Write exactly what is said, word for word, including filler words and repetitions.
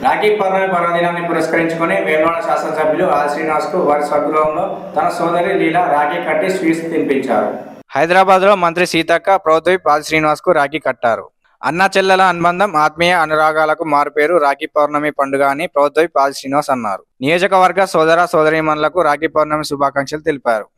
రాఖీ పౌర్ణమి పర్వదినాన్ని పురస్కరించుకుని వేములవాడ శాసనసభ్యులు ఆర్ శ్రీనివాస్ కు వారి స్వగృహంలో తన సోదరి లీలా రాఖీ కట్టి స్వీట్స్ తినిపించారు. హైదరాబాద్ లో మంత్రి సీతక్క ప్రౌద్వీప్ ఆర్ శ్రీనివాస్ కు రాఖీ కట్టారు. అన్న చెల్లెల అనుబంధం ఆత్మీయ అనురాగాలకు మారుపేరు రాఖీ పౌర్ణమి పండుగ అని ప్రౌద్వీప్ ఆర్ శ్రీనివాస్ అన్నారు. నియోజకవర్గ సోదర సోదరీమణులకు రాఖీ పౌర్ణమి శుభాకాంక్షలు తెలిపారు.